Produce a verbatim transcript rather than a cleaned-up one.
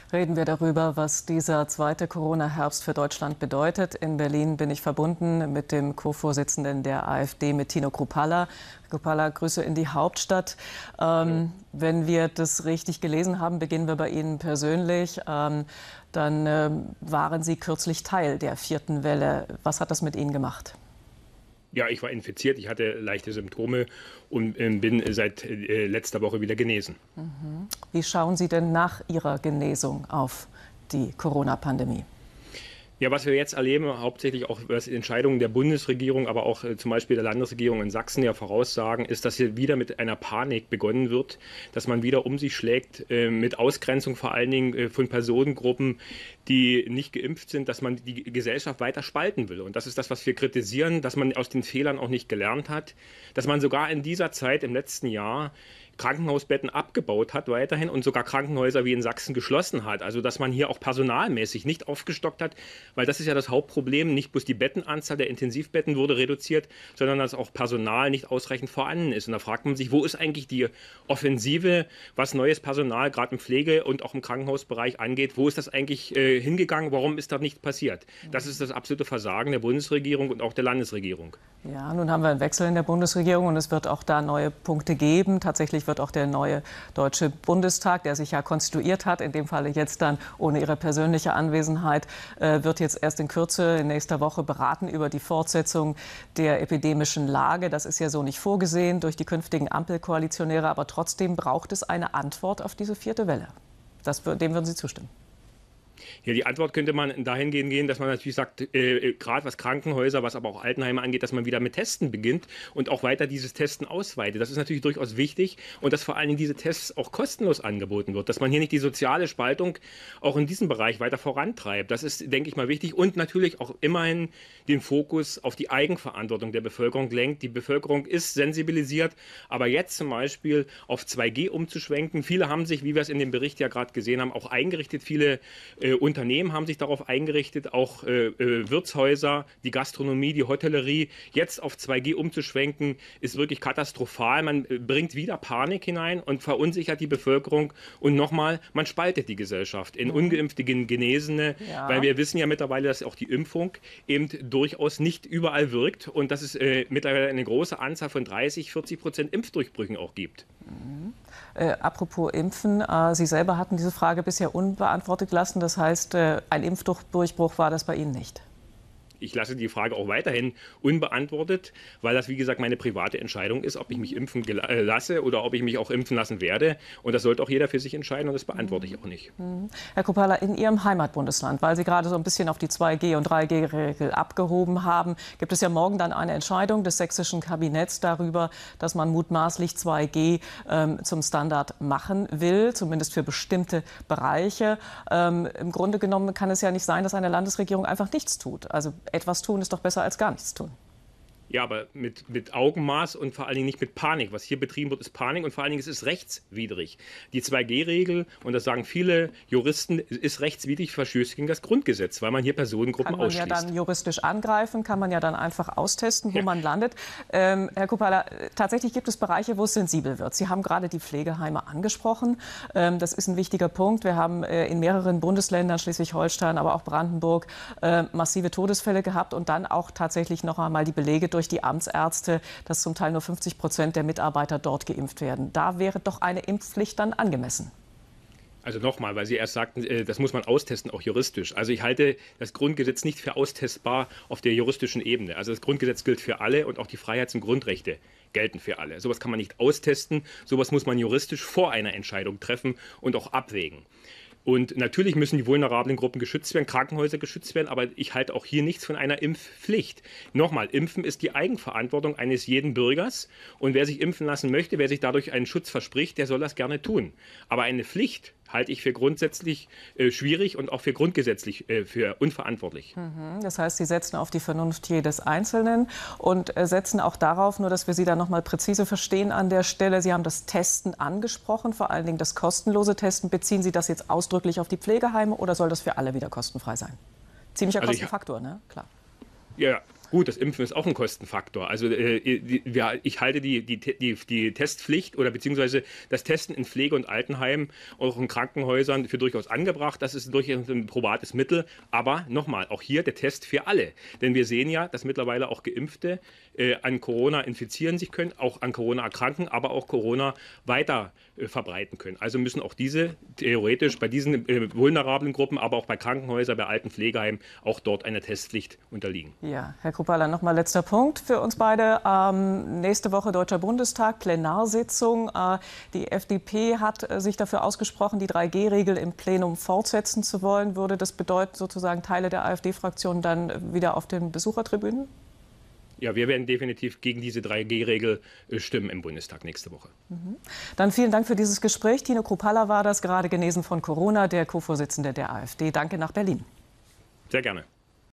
Reden wir darüber, was dieser zweite Corona-Herbst für Deutschland bedeutet. In Berlin bin ich verbunden mit dem Co-Vorsitzenden der AfD, mit Tino Kruppalla. Herr Kruppalla, Grüße in die Hauptstadt. Ähm, wenn wir das richtig gelesen haben, beginnen wir bei Ihnen persönlich. Ähm, dann ähm, waren Sie kürzlich Teil der vierten Welle. Was hat das mit Ihnen gemacht? Ja, ich war infiziert, ich hatte leichte Symptome und äh, bin seit äh, letzter Woche wieder genesen. Mhm. Wie schauen Sie denn nach Ihrer Genesung auf die Corona-Pandemie? Ja, was wir jetzt erleben, hauptsächlich auch was Entscheidungen der Bundesregierung, aber auch äh, zum Beispiel der Landesregierung in Sachsen ja voraussagen, ist, dass hier wieder mit einer Panik begonnen wird, dass man wieder um sich schlägt, äh, mit Ausgrenzung vor allen Dingen äh, von Personengruppen, die nicht geimpft sind, dass man die Gesellschaft weiter spalten will. Und das ist das, was wir kritisieren, dass man aus den Fehlern auch nicht gelernt hat, dass man sogar in dieser Zeit im letzten Jahr Krankenhausbetten abgebaut hat weiterhin und sogar Krankenhäuser wie in Sachsen geschlossen hat. Also dass man hier auch personalmäßig nicht aufgestockt hat, weil das ist ja das Hauptproblem. Nicht bloß die Bettenanzahl der Intensivbetten wurde reduziert, sondern dass auch Personal nicht ausreichend vorhanden ist. Und da fragt man sich, wo ist eigentlich die Offensive, was neues Personal gerade im Pflege- und auch im Krankenhausbereich angeht? Wo ist das eigentlich äh, hingegangen? Warum ist da nichts passiert? Das ist das absolute Versagen der Bundesregierung und auch der Landesregierung. Ja, nun haben wir einen Wechsel in der Bundesregierung und es wird auch da neue Punkte geben. Tatsächlich wird auch der neue Deutsche Bundestag, der sich ja konstituiert hat, in dem Falle jetzt dann ohne Ihre persönliche Anwesenheit, äh, wird jetzt erst in Kürze in nächster Woche beraten über die Fortsetzung der epidemischen Lage. Das ist ja so nicht vorgesehen durch die künftigen Ampelkoalitionäre, aber trotzdem braucht es eine Antwort auf diese vierte Welle. Das, dem würden Sie zustimmen? Ja, die Antwort könnte man dahingehend gehen, dass man natürlich sagt, äh, gerade was Krankenhäuser, was aber auch Altenheime angeht, dass man wieder mit Testen beginnt und auch weiter dieses Testen ausweitet. Das ist natürlich durchaus wichtig und dass vor allen Dingen diese Tests auch kostenlos angeboten wird, dass man hier nicht die soziale Spaltung auch in diesem Bereich weiter vorantreibt. Das ist, denke ich mal, wichtig und natürlich auch immerhin den Fokus auf die Eigenverantwortung der Bevölkerung lenkt. Die Bevölkerung ist sensibilisiert, aber jetzt zum Beispiel auf zwei G umzuschwenken. Viele haben sich, wie wir es in dem Bericht ja gerade gesehen haben, auch eingerichtet. Viele äh, Unternehmen haben sich darauf eingerichtet, auch äh, äh, Wirtshäuser, die Gastronomie, die Hotellerie. Jetzt auf zwei G umzuschwenken, ist wirklich katastrophal. Man äh, bringt wieder Panik hinein und verunsichert die Bevölkerung. Und nochmal, man spaltet die Gesellschaft in ungeimpfte, Genesene, ja. Weil wir wissen ja mittlerweile, dass auch die Impfung eben durchaus nicht überall wirkt und dass es äh, mittlerweile eine große Anzahl von dreißig, vierzig Prozent Impfdurchbrüchen auch gibt. Mhm. Äh, apropos Impfen, äh, Sie selber hatten diese Frage bisher unbeantwortet gelassen. Das heißt, äh, ein Impfdurchbruch war das bei Ihnen nicht? Ich lasse die Frage auch weiterhin unbeantwortet, weil das, wie gesagt, meine private Entscheidung ist, ob ich mich impfen lasse oder ob ich mich auch impfen lassen werde. Und das sollte auch jeder für sich entscheiden und das beantworte ich auch nicht. Herr Kruppalla, in Ihrem Heimatbundesland, weil Sie gerade so ein bisschen auf die zwei G- und drei G-Regel abgehoben haben, gibt es ja morgen dann eine Entscheidung des sächsischen Kabinetts darüber, dass man mutmaßlich zwei G ähm, zum Standard machen will, zumindest für bestimmte Bereiche. Ähm, Im Grunde genommen kann es ja nicht sein, dass eine Landesregierung einfach nichts tut. Also etwas tun ist doch besser als gar nichts tun. Ja, aber mit, mit Augenmaß und vor allen Dingen nicht mit Panik. Was hier betrieben wird, ist Panik und vor allen Dingen ist es rechtswidrig. Die zwei G Regel, und das sagen viele Juristen, ist rechtswidrig, verstößt gegen das Grundgesetz, weil man hier Personengruppen ausschließt. Kann man ja dann juristisch angreifen, kann man ja dann einfach austesten, wo ja. man landet. Ähm, Herr Kruppalla, tatsächlich gibt es Bereiche, wo es sensibel wird. Sie haben gerade die Pflegeheime angesprochen. Ähm, das ist ein wichtiger Punkt. Wir haben äh, in mehreren Bundesländern, Schleswig-Holstein, aber auch Brandenburg, äh, massive Todesfälle gehabt und dann auch tatsächlich noch einmal die Belege durch die Amtsärzte, dass zum Teil nur fünfzig Prozent der Mitarbeiter dort geimpft werden. Da wäre doch eine Impfpflicht dann angemessen. Also nochmal, weil Sie erst sagten, das muss man austesten, auch juristisch. Also ich halte das Grundgesetz nicht für austestbar auf der juristischen Ebene. Also das Grundgesetz gilt für alle und auch die Freiheits- und Grundrechte gelten für alle. Sowas kann man nicht austesten, sowas muss man juristisch vor einer Entscheidung treffen und auch abwägen. Und natürlich müssen die vulnerablen Gruppen geschützt werden, Krankenhäuser geschützt werden, aber ich halte auch hier nichts von einer Impfpflicht. Nochmal, Impfen ist die Eigenverantwortung eines jeden Bürgers und wer sich impfen lassen möchte, wer sich dadurch einen Schutz verspricht, der soll das gerne tun. Aber eine Pflicht halte ich für grundsätzlich äh, schwierig und auch für grundgesetzlich äh, für unverantwortlich. Mhm. Das heißt, Sie setzen auf die Vernunft jedes Einzelnen und äh, setzen auch darauf, nur dass wir Sie da noch mal präzise verstehen an der Stelle. Sie haben das Testen angesprochen, vor allen Dingen das kostenlose Testen. Beziehen Sie das jetzt ausdrücklich auf die Pflegeheime oder soll das für alle wieder kostenfrei sein? Ziemlicher Also Kostenfaktor, ne? Klar. Ja, Gut, das Impfen ist auch ein Kostenfaktor. Also äh, die, wir, ich halte die, die, die, die Testpflicht oder beziehungsweise das Testen in Pflege- und Altenheimen, auch in Krankenhäusern für durchaus angebracht. Das ist durchaus ein probates Mittel. Aber nochmal, auch hier der Test für alle. Denn wir sehen ja, dass mittlerweile auch Geimpfte äh, an Corona infizieren sich können, auch an Corona erkranken, aber auch Corona weiter äh, verbreiten können. Also müssen auch diese theoretisch bei diesen äh, vulnerablen Gruppen, aber auch bei Krankenhäusern, bei alten Pflegeheimen auch dort einer Testpflicht unterliegen. Ja, Herr Kruppalla, noch mal letzter Punkt für uns beide. Ähm, nächste Woche Deutscher Bundestag, Plenarsitzung. Äh, die F D P hat äh, sich dafür ausgesprochen, die drei G Regel im Plenum fortsetzen zu wollen. Würde das bedeuten, sozusagen Teile der AfD-Fraktion dann wieder auf den Besuchertribünen? Ja, wir werden definitiv gegen diese drei G Regel äh, stimmen im Bundestag nächste Woche. Mhm. Dann vielen Dank für dieses Gespräch. Tino Kruppalla war das, gerade genesen von Corona, der Co-Vorsitzende der AfD. Danke nach Berlin. Sehr gerne.